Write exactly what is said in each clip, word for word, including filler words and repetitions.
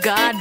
God.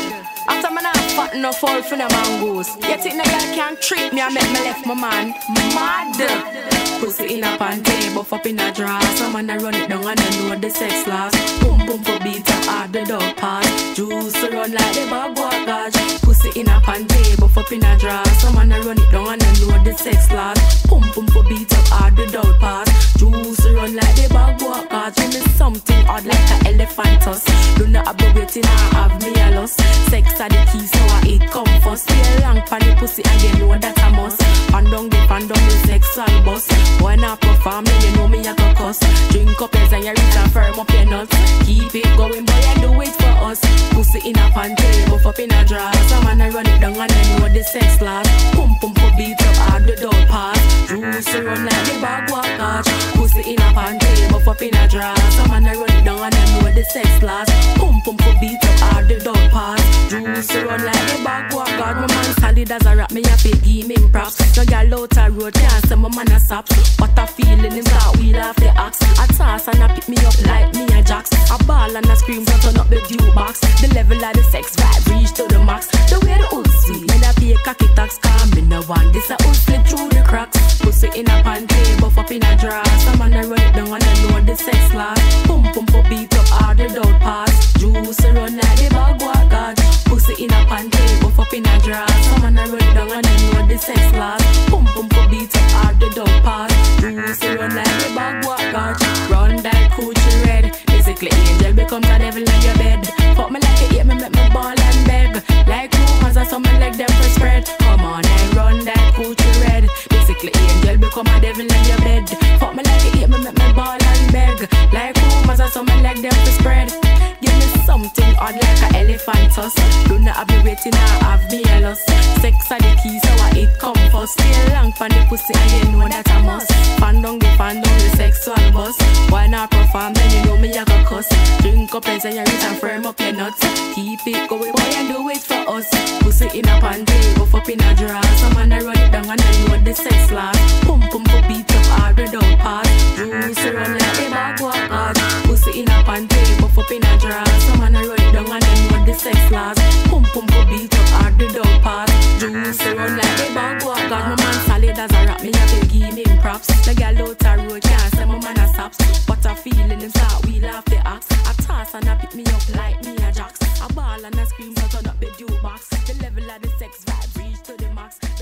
After me not fat enough fall for the mangoes. You think the girl can't treat me and make me left my man mad. Pussy in a panty, buff up in a dress. Some man a run it down and I know the sex last. Boom boom for beat up hard the dog pass. Juice run like the bag walk gauge. Pussy in a panty, buff up in a dress. Some man a run it down and I know the sex last. Boom boom for beat up hard the dog pass. Juice run like the bag walk gauge. Give me something odd like a elephant tusk. Do not abbreviate it, I have me a loss. Sex are the key, so I eat come first. Stay long for the pussy and you know that I must. Fan down the fan down the sexual bus. Boy not perform, then you know me a go cuss. Drink up as and you reach and firm up your nuts. Keep it going, boy, and do it for us. Pussy in a panty, buff up in a dress. Some man a run it down and I know the sex last. Pum pum for beat up hard the dog pass. Juice run like the bag walk gauge. Pussy in a panty, buff up in a dress. Some man a run it down and I know the sex last. Pum pum for beat up hard the dog pass. Juice run like the bag walk gauge. My man solid as a rap, me a fake give me props. No girl out a road can't say my man a saps. What a feeling is that wheel off the axe. A toss and a pick me up like me a jacks. A ball and a scream so turn up the due box. The level of the sex vibe reach to the max. The way the hood sweet, me da pay cocky tax. Calm me no one, this a hood slip through the cracks. Pussy in a panty, buff up in a dress. Some man a run it down and I know the sex last. Pum pum for beat up hard the dog pass. Juice run like the bag walk gauge. Pussy in a panty, buff up in a dress. Some man a run it down and I know the sex last. Pum pum for beat up hard the dog pass. Juice run like the bag walk gauge. Run that coochie red. Basically angel becomes a devil in your bed. Fuck me like you hate me, make me ball and beg. Like rumors or something like them for spread. Come on and run that coochie red. Basically angel become a devil in your bed. Fuck me like you hate me, make me ball and beg. Like rumors or something like them for spread. Give me something odd like a elephant tusk. Do not have me waiting, I have me a loss. Sex are the key, so I eat come first. Stay long for the pussy and you know that I must. Fan down the fan down the sexual bus. Why not perform, then you know me a go cuss. Drink up and you reach and firm up your nuts. Keep it going, boy, and do it for us. Pussy in a panty, buff up in a dress. Some man a run it down and I know the sex last. Pum pum for beat up hard the dog pass. Juice run like the bag walk gauge. Pussy in a panty, buff up in a dress. Some man a run it down and I know the sex last. Pum pum for beat up hard the dog pass. Juice run like the bag walk gauge. My man solid as a rap, me a feel give me props. The girl out a road can't say my man a saps. What a feeling is that wheel off the axe. A toss and a pick me up like me a jacks. A ball and a scream so turn up the due box. The level of the sex vibe reach to the max.